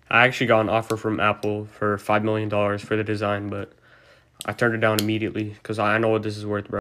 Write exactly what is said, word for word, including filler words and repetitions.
I actually got an offer from Apple for five million dollars for the design, but I turned it down immediately because I know what this is worth, bro.